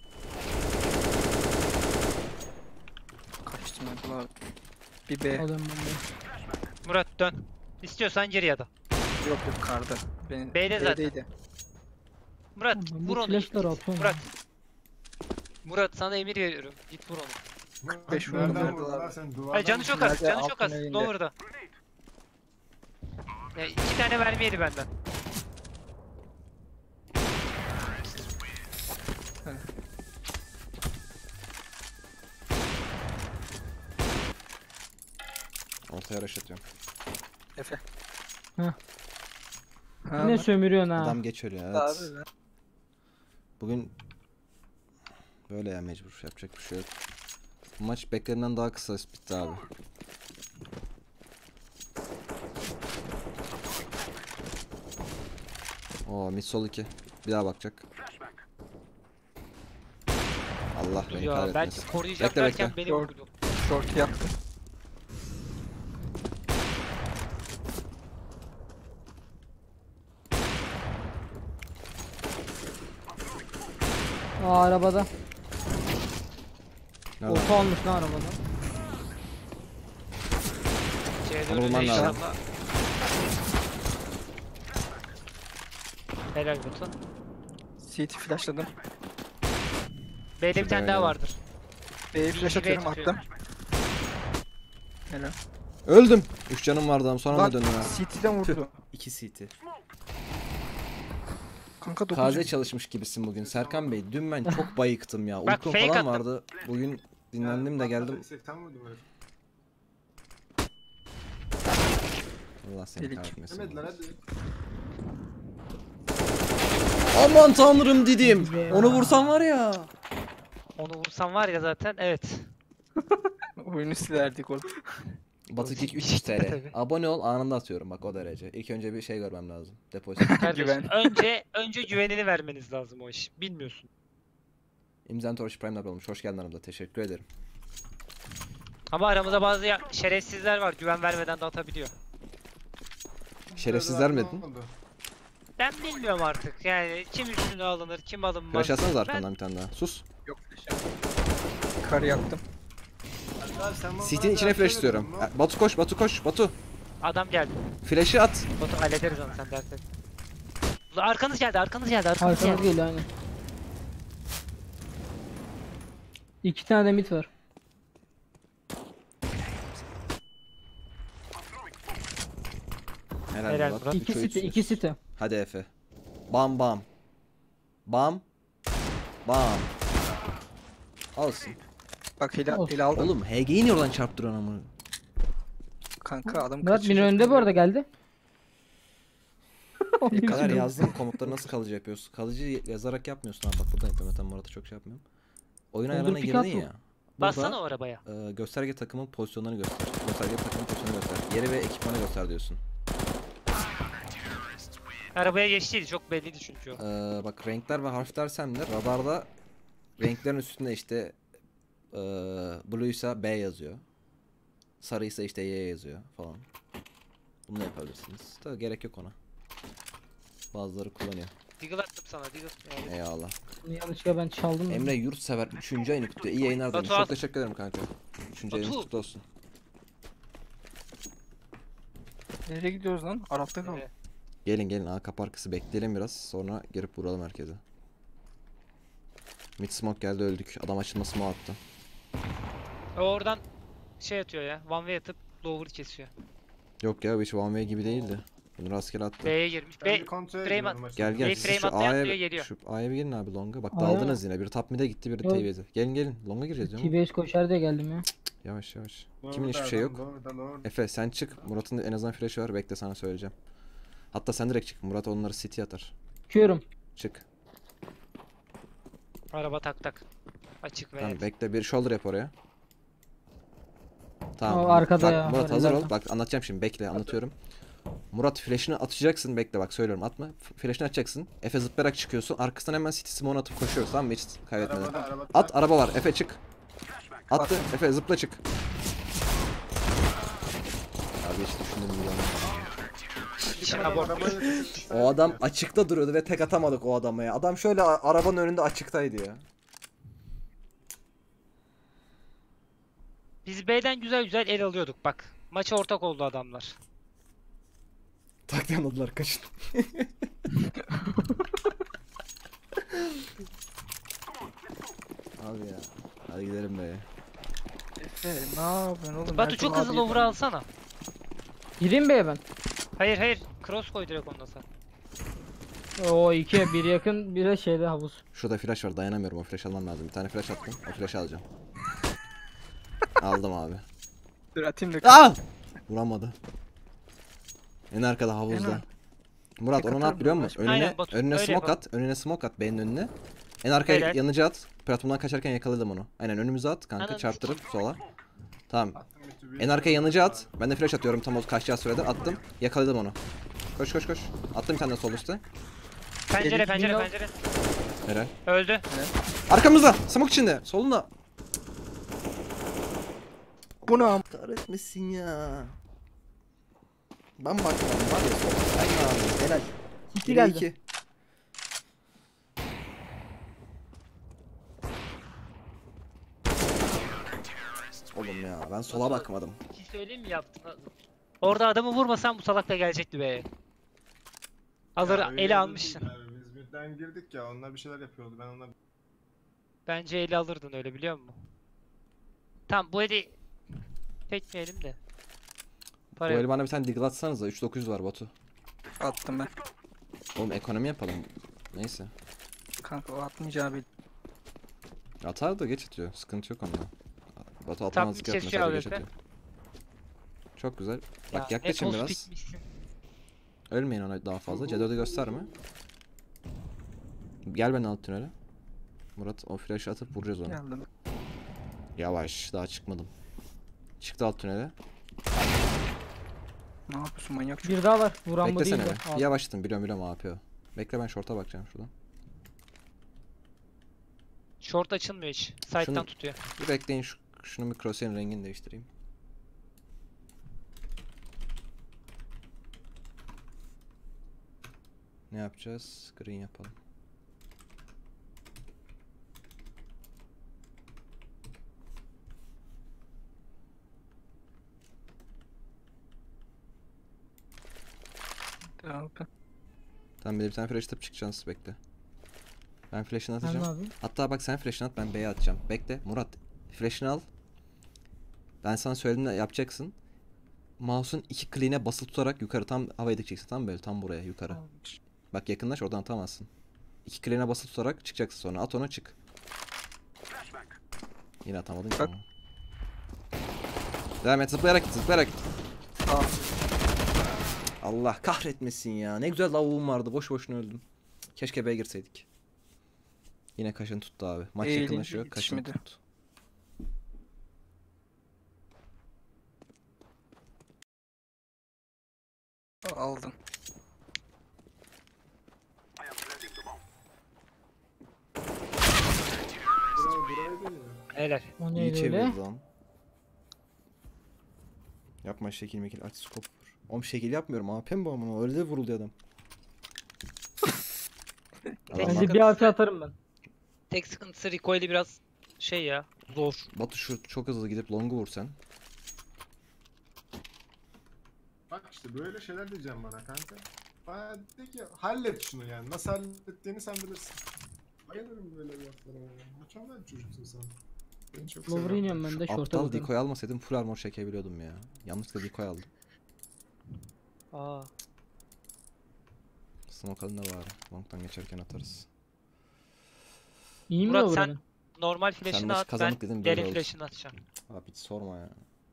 Kaçtım Erdal abi. Bir B. Alıyorum ben de. Murat dön. İstiyorsan geri ya da. Yok yok karda. Benim B'de zaten. B'deydi. Murat Ben vur bu onu. flashları atıyorum. Murat. Murat sana emir veriyorum. Git vur onu. 45 vurdu Nereden Erdal vurdun lan abi. sen? Duvardan Ay canı çok az. Nerede? Canı çok az. Altın elinde. Lower'da. Ya 2 tane mermi yedi benden. Ortaya rush atıyorum. Efe. Heh. Ha, Yine sömürüyorsun ha. Adam geç ölüyor evet. Abi be. Bugün böyle ya mecbur yapacak bir şey yok. Bu maç beklediğimden daha kısa bitti abi. Oo mid sol 2. Bir daha bakacak. Allah beni Ya belki kahretmesin. koruyacak Bekle, derken bekle. beni Yok. vurdu. Short yaktı. Aa arabada. Nereden? Orta almış lan arabada. C'ye Onu bulman dönünce lazım. inşallah. Helal Batu. CT flashladım. B'de bir tane daha vardır. B'ye flash İki B atıyorum tutuyor. attım. Helal. Öldüm. 3 canım vardı ama sonra Lan da döndüm ha. CT'den vurdu. 2 CT. Kanka 9. Taze çalışmış gibisin bugün Serkan Bey. Dün ben çok bayıktım ya. Bak, Uykum fake falan attım. vardı. Bugün dinlendim de geldim. 80 vurdum herif. Allah seni Delik. kahretmesin. Demediler hadi. Aman tanrım dedim. Ya. Onu vursam var ya. Onu vursam var ya zaten evet. Oyunu silerdik orada. Batıkik 3 Tabii. TL. Abone ol anında atıyorum bak o derece. İlk önce bir şey görmem lazım. Depozito. Kardeşim Güven. önce güvenini vermeniz lazım o iş. Bilmiyorsun. İmzan Torch Prime'da olmuş. Hoş geldin aramda. Teşekkür ederim. Ama aramızda bazı şerefsizler var. Güven vermeden de atabiliyor. Şerefsizler mi dedin? Olmadı. Ben bilmiyorum artık. Yani kim üstüne alınır, kim alınmaz. Flash atsanız arkamdan bir tane daha. Sus. Yok flash. Kar yaktım. Abi sen bana CT'nin içine daha flash söylemedin istiyorum. mi? Batu koş, Batu koş, Batu. Adam geldi. Flash'ı at. Batu hallederiz onu sen dert etme. Ulan arkanız geldi. Arkanız Arkamız geldi. geliyor aynen. 2 tane de mid var. Helal, Helal Murat. Murat. 2 Üç o site, üç. 2 site. Hadi Efe. Bam bam. Bam. Bam. Alsın. Bak ele Olsun. aldım. Oğlum HG'yi niye oradan çarptırıyorsun ama? Kanka adam Murat benim kaçacak önünde bu arada geldi. Ne kadar yazdığın komutları nasıl kalıcı yapıyorsun? Kalıcı yazarak yapmıyorsun abi. Bak buradan yapıyorum. Zaten Murat'a çok şey yapmıyorum. Oyun Olur, ayarlarına pick up girdin bu. ya. Bassana o arabaya. Gösterge takımın pozisyonlarını göster. Gösterge takımın pozisyonunu göster. Yeri ve ekipmanı göster diyorsun. Arabaya geçtiydi, çok belliydi çünkü o. Bak renkler ve harfler sende. Radarda renklerin üstünde işte blue'ysa B yazıyor. Sarıysa işte Y yazıyor falan. Bunu da yapabilirsiniz. Tabii gerek yok ona. Bazıları kullanıyor. Deagle attım sana, Deagle. Yani Eyvallah. Bunu yanlışlıkla ben çaldım. Emre Yurtsever 3. ayını kutluyor. İyi yayınlar demiş. Batu al. Çok teşekkür ederim kanka. 3. ayınız Batu. kutlu olsun. Nereye gidiyoruz lan? Arap'ta kaldık. Evet. Gelin gelin A kapı arkası bekleyelim biraz. Sonra girip vuralım herkese. Mid smoke geldi öldük. Adam açılma smoke attı. O oradan şey atıyor ya, one way atıp lower kesiyor. Yok ya bu hiç one way gibi değildi. Bunu rastgele attı. B'ye girmiş. Ben B bir kontrol frame ediyorum at- Gel gel. Bey Siz frame şu atlayan A'ya diyor, geliyor. şu A'ya bir gelin abi longa. Bak A'ya daldınız yine. Biri top mid'e gitti, biri Yok. TV'de. Gelin gelin. Longa gireceğiz diyorum. T-Base koşar diye geldim ya. Yavaş yavaş. Doğru Kimin hiçbir da şey adam, yok. doğru da, doğru da. Efe sen çık. Murat'ın en azından flash'ı var. Bekle sana söyleyeceğim. Hatta sen direkt çık. Murat onları city atar. Çıkıyorum. Çık. Araba tak tak. Açık ve Tamam net. bekle bir shoulder yap oraya. Tamam. O arkada Bak, ya, Murat var hazır ol. ileride. Bak anlatacağım şimdi. Bekle anlatıyorum. Murat flash'ını atacaksın. Bekle bak söylüyorum atma. Flash'ını atacaksın. Efe zıplayarak çıkıyorsun. Arkasından hemen city smoke atıp koşuyoruz tamam mı? Hiç kaybetmeden. Araba At araba var. Efe çık. Attı. Efe zıpla çık. Abi hiç düşündüğüm gibi olmadı. İşin abort. O adam açıkta duruyordu ve tek atamadık o adama ya. Adam şöyle arabanın önünde açıktaydı ya. Biz B'den güzel güzel el alıyorduk bak. Maça ortak oldu adamlar. Taktiği anladılar kaçın. Abi ya. Hadi gidelim be. Efe ne yapıyorsun oğlum? Batu Ertuğrul çok hızlı abi- lower'ı alsana. Gireyim B'ye ben. Hayır hayır. Cross koy direkt ondan sen. O iki, biri yakın, biri şeyde havuz. Şurada flash var dayanamıyorum o flash almam lazım. Bir tane flash attım. O flash alacağım. Aldım abi. Dur atayım da. Aa! Vuramadı. En arkada havuzda. En Murat onu ne yap biliyor musun? Önüne, Aynen, Batu, önüne öyle smoke yapalım. at. Önüne smoke at B'nin önüne. En arkaya Helal. yanıcı at. Platformdan kaçarken yakaladım onu. Aynen önümüze at kanka Ananı çarptırıp sola. Tamam. Attım bir tübü. En arkaya yanıcı at. Ben de flash atıyorum tam o kaçacağı sürede. Attım. Yakaladım onu. Koş koş koş. Attım bir tane de sol üstte. Pencere Delik pencere window. pencere. Helal. Öldü. Arkamızda. Smoke içinde. Solunda. Bu ne am- Kahretmesin ya. Ben bakmam var ya sol. Aynen abi. Helal. İki Bire geldi. iki. Oğlum ya ben sola bakmadım. Bir şey söyleyeyim mi yaptın? Orada adamı vurmasan bu salak da gelecekti be. Alır Ya öyle ele de almışsın. değil abi, Biz birden girdik ya onlar bir şeyler yapıyordu ben ona Bence eli alırdın öyle biliyor musun? Tamam bu eli çekmeyelim de. Bu Para eli yok. bana bir tane deagle atsanıza 3900 var Batu. Attım ben. Oğlum ekonomi yapalım. Neyse. Kanka o atmayacağı belli. Atar da geç atıyor. Sıkıntı yok onda. Batu Tam atamazlık bir yapmıyor ses sadece geç çalıyor atıyor. Çok güzel. Ya, Bak ne yaklaşın toz biraz. bitmişsin. Ölmeyin ona daha fazla. C4'ü gösterme. Gel ben alt tünele. Murat o flash'ı atıp vuracağız onu. Geldim. Yavaş daha çıkmadım. Çıktı alt tünele. Ne yapıyorsun manyak çocuk? Bir daha var. Vuran bu değil Beklesene de. be. Bir yavaştın biliyorum AP o. Bekle ben short'a bakacağım şuradan. Short açılmıyor hiç. Side'dan Şunu- tutuyor. Bir bekleyin şunun bir crosshair'in rengini değiştireyim. Ne yapacağız? Green yapalım. Devam et. Tamam bir tane flash atıp çıkacaksınız bekle. Ben flash'ını Ben ne atacağım. yapayım? Hatta bak sen flash'ını at ben B'ye atacağım. Bekle Murat flash'ını al. Ben sana söylediğimde yapacaksın. Mouse'un iki kliğine basılı tutarak yukarı tam havaya dikeceksin tam böyle tam buraya yukarı. Bak yakınlaş oradan atamazsın. İki kliğine basılı tutarak çıkacaksın sonra at onu çık. Yine atamadın ki Bak. ama. Devam et, zıplayarak git, zıplayarak git. Tamam. Allah kahretmesin ya. Ne güzel lavuğum vardı. Boş boşuna öldüm. Keşke B'ye girseydik. Yine kaşın tuttu abi. Maç Eğilince yakınlaşıyor. Kaşın yetişmedi. tuttu. Aldın. Buraya dönüyor. Helal. O İyi neydi öyle? çevirdi lan. Yapma şekil mekil, aç skop vur. Oğlum şekil yapmıyorum. AP mi bu amına? Öyle de vuruldu adam. Bence Bence Bakın. bir altı atarım ben. Tek sıkıntısı recoil'i biraz şey ya. Zor. Batu şu çok hızlı gidip long'u vur sen. Bak işte böyle şeyler diyeceğim bana kanka. Bana de ki hallet şunu yani. Nasıl hallettiğini sen bilirsin. Bayılırım böyle laflara ya. Mükemmel çocuksun sen. Beni çok Lower'a seviyorum. iniyorum ben de short'a Aptal bakarım. decoy almasaydım full armor çekebiliyordum ya. Yanlışlıkla decoy aldım. Aa. Smoke alın da bari. Long'dan geçerken atarız. İyi mi Murat, o sen- buranın? Normal flash'ını maçı at, ben kazandık dedim, böyle derin oldu. flash'ını atacağım. Abi hiç sorma ya.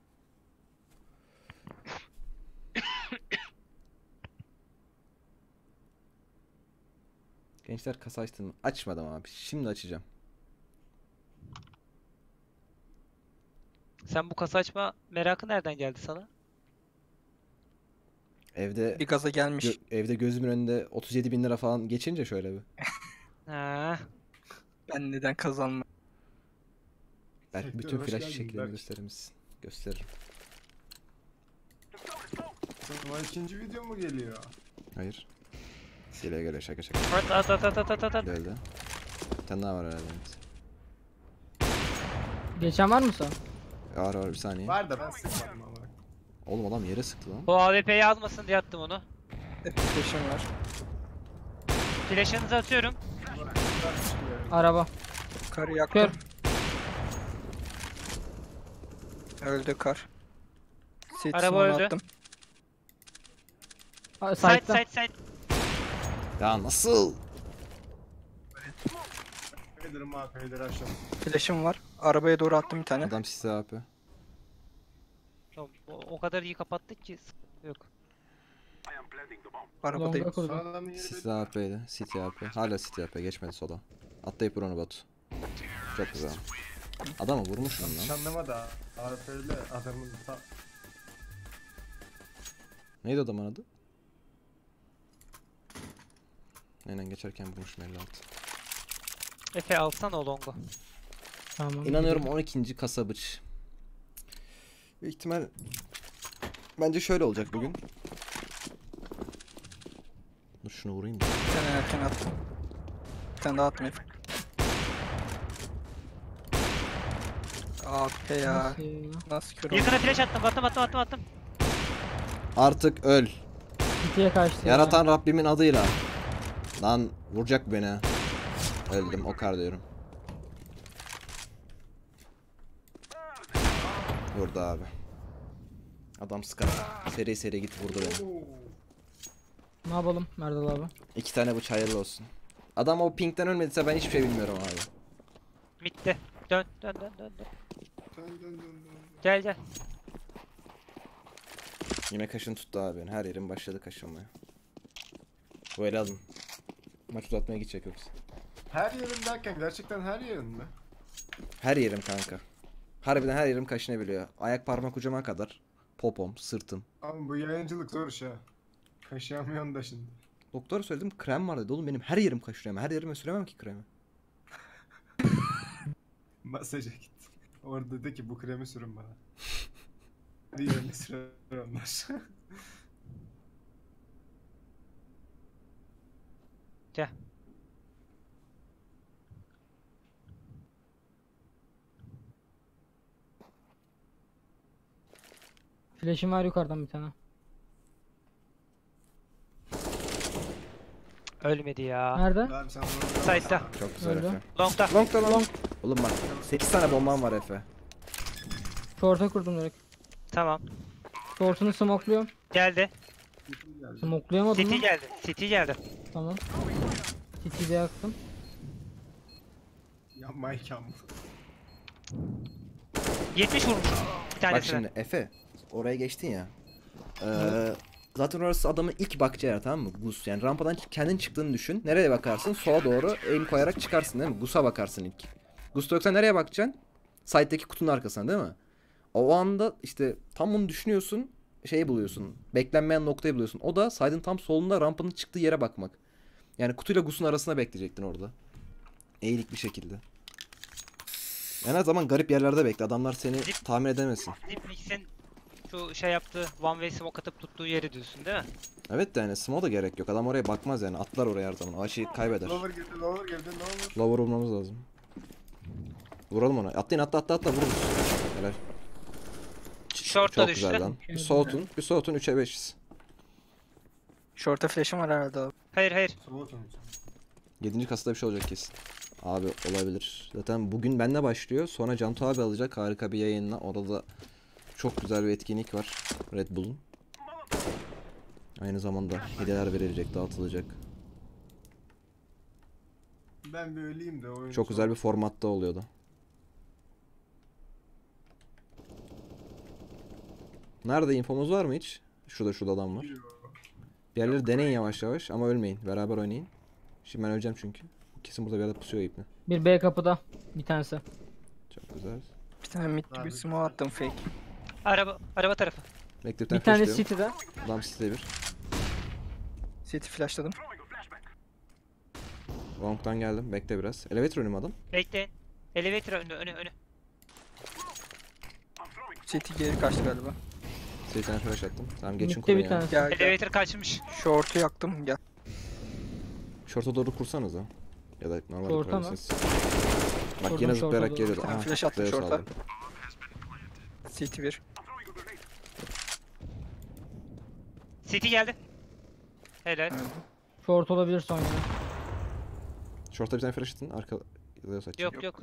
Gençler kasa açtım. Açmadım abi. Şimdi açacağım. Sen bu kasa açma merakı nereden geldi sana? Evde Bir gaza gelmiş. evde gözümün önünde 37 bin lira falan geçince şöyle bir. Ha. Ben neden kazanmam? Belki Sektör, bütün hoş flash geldin çiçeklerini Berk. gösterir misin? Gösteririm. Ama ikinci video mu geliyor? Hayır. Geliyor geliyor, şaka şaka. At. Öldü. Bir tane daha var herhalde. Geçen var mı sen? Var var, bir saniye. Var da ben sıkmadım ama. Oğlum adam yere sıktı lan. O AWP'yi almasın diye attım onu. Flash'ım var. Flash'ınızı atıyorum. Araba. Karı Kör. yaktım. Öldü kar. Seat Araba smoke'unu öldü. attım. Side Side'da. side. Ya nasıl? Ederim AP'leri aşağı. Flash'ım var. Arabaya doğru attım bir tane. Adam size AP. O kadar iyi kapattık ki sıkıntı yok. Arabadayım. Longa kurdu. Son adamın yeri Size AP'ydi. City AP. Hala City AP. Geçmedi sola. Atlayıp vur onu Batu. Çok güzel. Adamı vurmuşum lan. Şanlama da AP'li adamın ta... Neydi adamın adı? Aynen geçerken vurmuşum 56. Efe alsana o longu. Tamam. İnanıyorum 12. kasabıç. Büyük ihtimal bence şöyle olacak bugün. Dur şunu vurayım da. Bir tane erken attım. Bir tane daha attım. AP ya. Nasıl ya? Nasıl kör oldu? Yakına flash attım. Attım. Artık öl. City'ye kaçtı. Yaratan Rabbimin adıyla. Lan vuracak beni. Öldüm, o kadar diyorum. Vurdu abi. Adam sıkar. Seri seri git vurdu beni. Ne yapalım Erdal abi? 2 tane bıçak hayırlı olsun. Adam o pinkten ölmediyse ben hiçbir şey bilmiyorum abi. Bitti. Dön. Dön. Gel. Yine kaşın tuttu abi beni. Her yerim başladı kaşınmaya. Bu ele alın. Maç uzatmaya gidecek yoksa. Her yerin derken gerçekten her yerin mi? Her yerim kanka. Harbiden her yerim kaşınabiliyor. Ayak parmak ucuma kadar. Popom, sırtım. Ama bu yayıncılık zor iş ha. Kaşıyamıyorsun da şimdi. Doktora söyledim, krem var dedi. Oğlum benim her yerim kaşınıyor ama her yerime süremem ki kremi. Masaja git. Orada dedi ki bu kremi sürün bana. Her yerine sürer onlar. Gel. Flash'im var yukarıdan bir tane. Ölmedi ya. Nerede? Abi sen bunu Side'da. Çok güzel Öyle. Efe. Long'da. Long da long. Long. Oğlum bak 8 tane bombam var Efe. Short'a kurdum direkt. Tamam. Short'unu smokluyorum. Geldi. Smoklayamadım City mı? geldi. City geldi. Tamam. City'de yaktım. Yapma iken bu. 70 vurmuş. Bir Bak tanesine. şimdi Efe oraya geçtin ya. Zaten orası adamın ilk bakacağı yer, tamam mı? Gus, yani rampadan kendin çıktığını düşün. Nereye bakarsın? Sola doğru aim koyarak çıkarsın değil mi? Gus'a bakarsın ilk. Gus yoksa nereye bakacaksın? Side'deki kutunun arkasına değil mi? O anda işte tam bunu düşünüyorsun. Şeyi buluyorsun. Beklenmeyen noktayı buluyorsun. O da side'ın tam solunda rampanın çıktığı yere bakmak. Yani kutuyla Gus'un arasına bekleyecektin orada. Eğilik bir şekilde. En her zaman garip yerlerde bekle. Adamlar seni tahmin edemesin. Dipmix'in şu şey yaptığı one way smoke atıp tuttuğu yeri diyorsun değil mi? Evet de yani smoke da gerek yok. Adam oraya bakmaz yani. Atlar oraya her zaman. O açıyı kaybeder. Lower girdi, lower girdi, ne olur. Lower vurmamız lazım. Vuralım ona. Atlayın, atla vururuz. Helal. Short da Çok düştü. güzel lan. Bir soğutun 3'e 5'iz. Short'a flash'ım var herhalde abi. Hayır. Soğut onu. 7. kasada bir şey olacak kesin. Abi olabilir. Zaten bugün benle başlıyor. Sonra Cantu abi alacak harika bir yayınla. Orada da çok güzel bir etkinlik var. Red Bull'un. Aynı zamanda hediyeler verilecek, dağıtılacak. Ben bir öleyim de oyun. Çok güzel bir formatta oluyordu. Nerede, infomuz var mı hiç? Şurada adam var. Bir yerleri deneyin yavaş yavaş ama ölmeyin. Beraber oynayın. Şimdi ben öleceğim çünkü. Kesin burada bir yerde pusuyor ipne. Bir B kapıda. Bir tanesi. Çok güzel. Bir tane mid gibi smoke attım fake. Araba tarafı. Bekle Bir tane tane flashlıyorum. City'de. Adam City'de bir. City flashladım. Long'dan geldim. Bekle biraz. Elevator önüm adam. Bekleyin. Elevator önü. City geri kaçtı galiba. Size bir tane flash attım. Tamam geçin Mid'de bir kurun yani. tanesi. Gel. Elevator kaçmış. Short'u yaktım gel. Short'a doğru kursanız ha. Ya da normal Short'a mı? kurabilirsiniz. Bak Kurdum yine short'a zıplayarak doğru. geliyordu. Tamam, Aha, flash attım zıplaya short'a. sağladım. City 1. City geldi. Helal. Short olabilir son yine. Short'a bir tane flash attın. Arka yılıyor saç. Yok.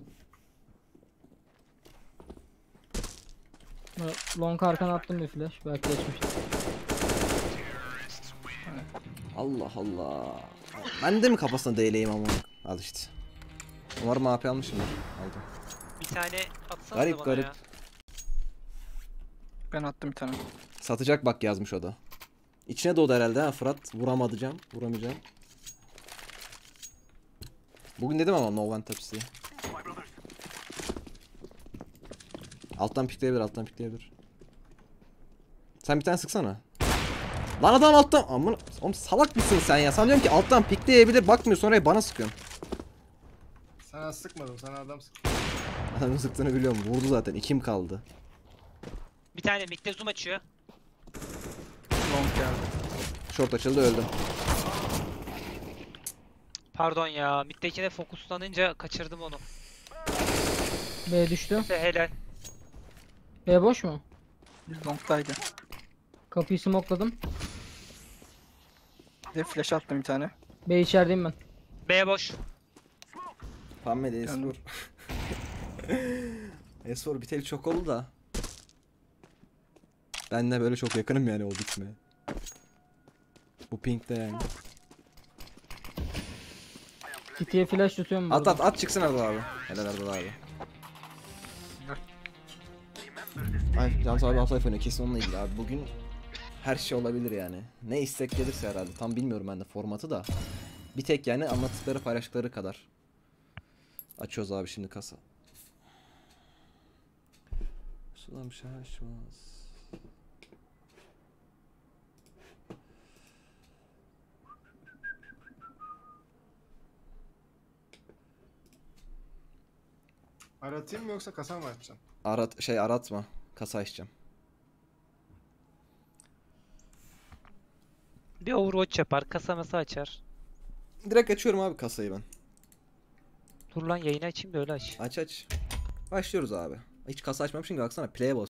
Long arkana attım bir flash. Belki geçmiştir. Allah Allah. Ben de mi kafasına değleyim ama? Al işte. Umarım AP almışımdır. Aldım. Bir tane atsana Garip bana garip. ya. Ben attım bir tane. Satacak bak yazmış o da. İçine doğdu herhalde ha Fırat. Vuramayacağım. Bugün dedim ama no one touch diye. Alttan pikleyebilir. Sen bir tane sıksana. Lan adam alttan. Aman oğlum salak mısın sen ya? Sana diyorum ki alttan pikleyebilir, bakmıyorsun oraya bana sıkıyorsun. Sana sıkmadım, sana adam sıktı. Adamın sıktığını biliyorum. Vurdu zaten. 2'm kaldı. Bir tane midde zoom açıyor. Long geldi. Short açıldı, öldüm. Pardon ya. Middekine fokuslanınca kaçırdım onu. B düştü. Helal. B boş mu? Bir long'daydı. Kapıyı smokeladım. Bir de flash attım bir tane. B içerideyim ben. B boş. Pamela Yandım. Esfor biteli çok oldu da. Ben de böyle çok yakınım yani o bitmeye. Bu pinkte yani. City'ye flash tutuyorum At burada. at çıksın Erdal abi. Helal Erdal abi. Ay Cansu abi Half-Life oynuyor, kesin onunla ilgili abi. Bugün her şey olabilir yani. Ne istek gelirse herhalde. Tam bilmiyorum ben de formatı da. Bir tek yani anlattıkları, paylaştıkları kadar. Açıyoruz abi şimdi kasa. Sulam şaşmaz. Aratayım mı yoksa kasa mı açacağım? Aratma. Kasa açacağım. Bir Overwatch yapar. Kasa masa açar. Direkt açıyorum abi kasayı ben. Dur lan yayını açayım da öyle aç. Aç. Başlıyoruz abi. Hiç kasa açmamışsın ki, baksana play'e bas.